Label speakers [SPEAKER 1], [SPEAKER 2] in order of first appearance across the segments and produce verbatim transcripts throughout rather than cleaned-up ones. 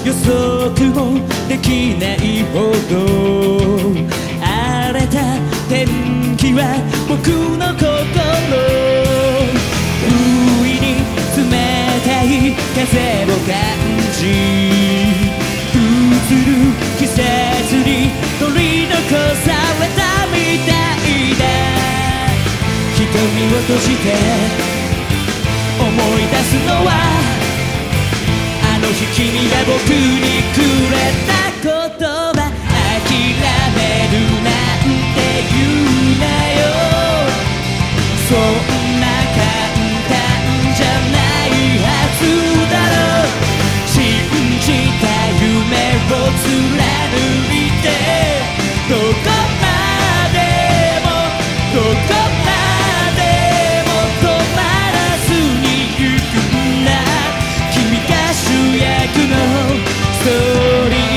[SPEAKER 1] 予測もできないほど荒れた天気は僕の心不意に冷たい風を感じ移る季節に取り残されたみたいだ瞳を閉じて思い出すのはあの日君が僕にくれた言葉諦めるなんて言うなよそんな簡単じゃないはずだろう信じた夢を貫いてどこまでもどこまでも止まらずに行くんだ君が主役のストーリー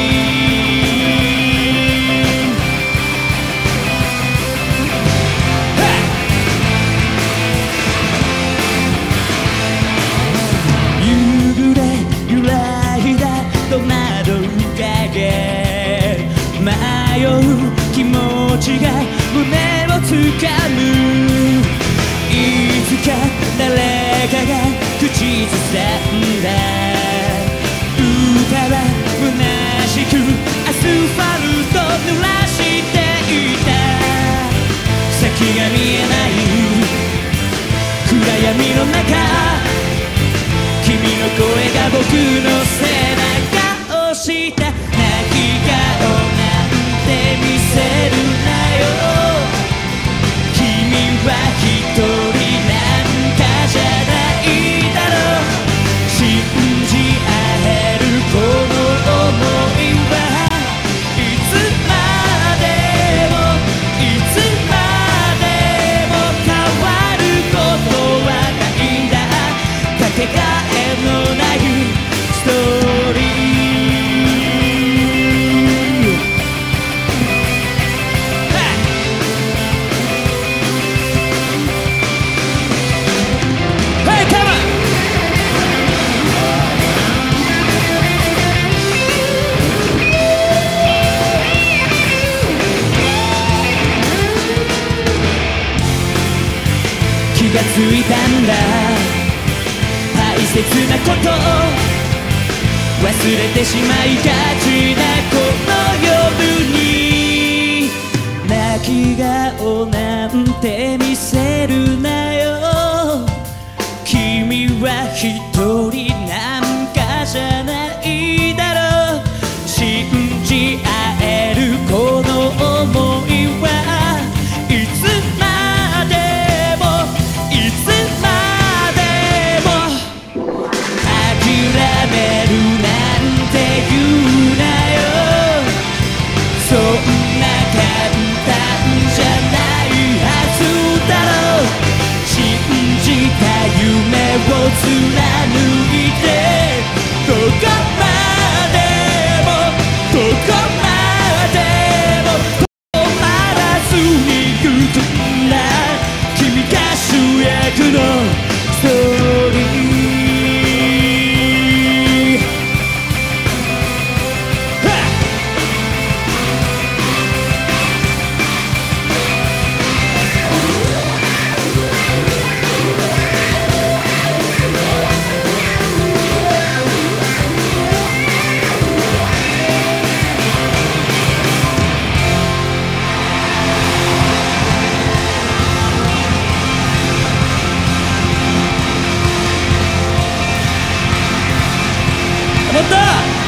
[SPEAKER 1] 夕暮れ揺らいだ戸惑う影迷う気持ちが胸をつかむいつか誰かが口ずさんだ歌は虚しくアスファルト濡らしていた先が見えない暗闇の中君の声が僕の背中を押した泣き顔なんて見せるなよ君は一人なんかじゃないだろう信じ合えるこの想いはいつまでもいつまでも変わることはないんだかけがえのないストーリー気がついたんだ大切なこと忘れてしまいがちなこの夜に泣き顔なんて見せるなよ君は一人なんかじゃないだろう信じ合えるこの想いはいつまでもいつまでも諦めるなんて言うなよそんな簡単じゃないはずだろう信じた夢を貫いてどこまでもどこまでも止まらずに行くんだ君が主役のストーリーまた